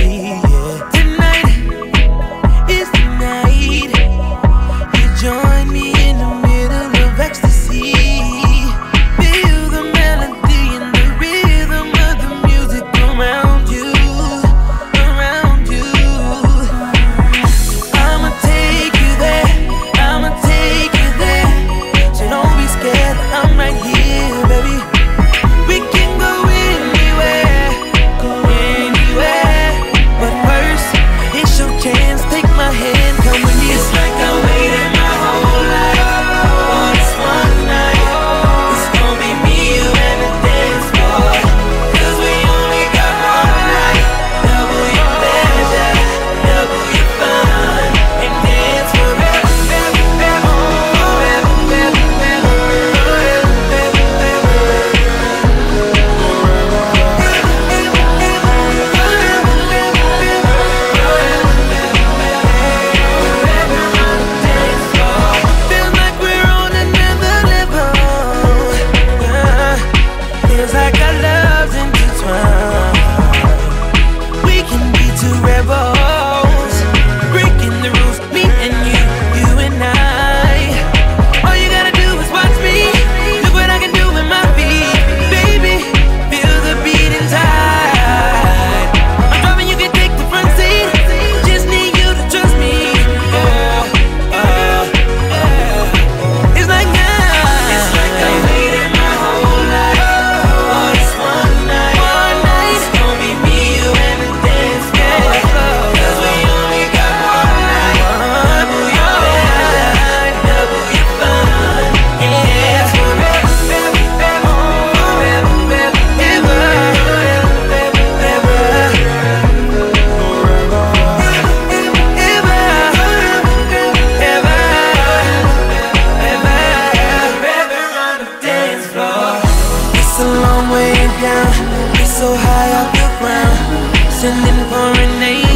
Yeah. Tonight is the night. You join me in the middle of ecstasy. Feel the melody and the rhythm of the music around you, around you. I'ma take you there, I'ma take you there. So don't be scared, I'm right here, baby. We can go anywhere, but first, it's your chance. Take my hand, come with me. It's like I waited my whole life for this one night. It's gonna be me, you, and the dance floor. 'Cause we only got one night. Double your pleasure, double your fun, and dance forever. Feels like we're on another level. Feels like our love's intertwined. We can be two rebels, breaking the rules, me and you, you and I. All you gotta do is watch me. Look what I can do with my feet, baby. Feel the beat inside. I'm driving, you can take the front seat. Just need you to trust me. It's like now. It's like I waited my whole life for this one night. It's gonna be me, you, and the dance floor. 'Cause we only got one night. Double your pleasure, double your fun, and dance forever. It's a long way down, it's so high off the ground, sending for an